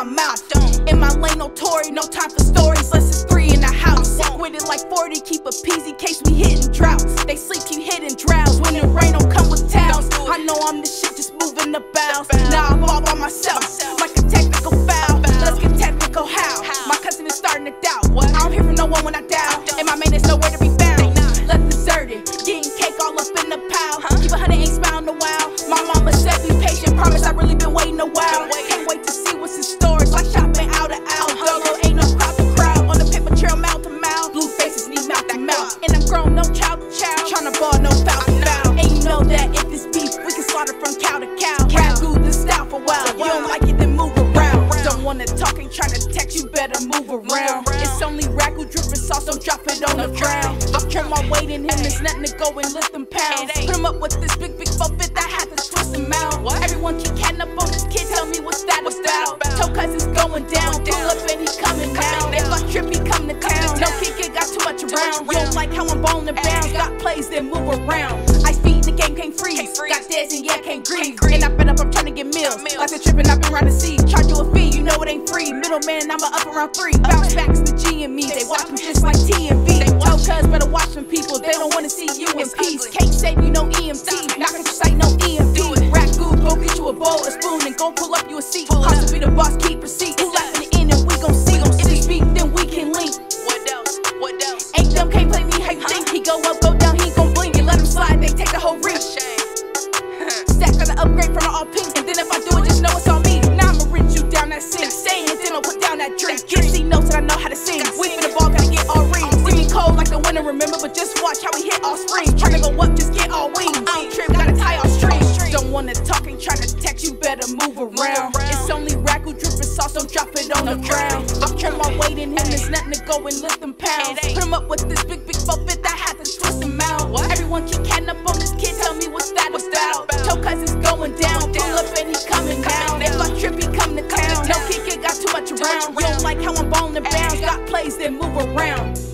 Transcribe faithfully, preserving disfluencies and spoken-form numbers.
my mouth. In my lane, no Tory, no time for stories, less it's three in the house. Walk with it like forty, keep a peasy case we hitting droughts. They sleep, keep hitting drowse, when it rain don't come with towels. I know I'm the shit, just moving the bounds. Now I'm all by myself, like a technical foul. Let's get technical, how? My cousin is starting to doubt. I don't hear from no one when I doubt, and my man is nowhere to be found. Left deserted, getting cake all up in the pile. Keep a hundred, ain't smiling a while. My mama said be patient, promise I really been waiting a while. Can't wait to see what's in stores, like shopping out of out. Dolo ain't no crowd to crowd, on the paper trail mouth to mouth. Blue faces need mouth to mouth, and I'm grown, no child to child. Tryna ball, no foul to foul. And you know that if it's beef, we can slaughter from cow to cow. Ragu this style for wild, you don't like it then move around. Don't wanna talk, ain't tryna text, you better move around. It's only ragu dripping sauce, don't drop it on the ground. I've turned my weight in him, it's nothing to go and lift them pounds. Put him up with this big, big four fit, I had to twist him out. Everyone keep catting up on this kid, tell me what's that about. Toe cuz it's going down, pull up and he coming down. If I trip, he come to town. No kick, it got too much around. You don't like how I'm ballin' and bounce, got plays, then move around. Ice feet, the game can't freeze, got deads and yeah, can't grieve. And I fed up, I'm trying to get meals, like the trippin', I've been round the sea. Charge you a fee, you know it ain't free. Middleman, I'm a up around three. Bounce back's the G and me, they watch me just like T and V. Toe cuz better watch them people, they don't wanna see you in peace. Can't say you know E M T, not cause you say no E M D. Ragu, go get you a bowl, a spoon, and go pull up you a seat. Hustle be the boss, keep receipts. Who left in the end and we gon' see. If it's beef, then we can link. What else? What else? Ain't them can't play me, how you think? He go up, go down, he gon' blink. And let him slide, they take the whole reach. Stack gotta upgrade from the all pink, and then if I do it, just know it's on me. Now I'ma rinse you down that sink, saying, then I'll put down that drink. You see notes that I know how to sing. We for the ball, gotta get all rings. See me cold like the winter, remember, but just watch how we hit all spring. Tryna go up, just get all wings. I don't trip, gotta tie all strings. Don't wanna talk, ain't tryna text, you better move around. It's only ragu dripping sauce, don't drop it on the ground. I've turned my weight in him, there's nothing to go and lift them pounds. Put him up with this big, big four fit, I had to twist him out. Everyone keep catting up on this kid, tell me what's that about. Toe cuz it's going down, pull up and he coming down. If I trip, he come to town. No kick, it got too much around. You don't like how I'm ballin' and bounce, got plays, then move around.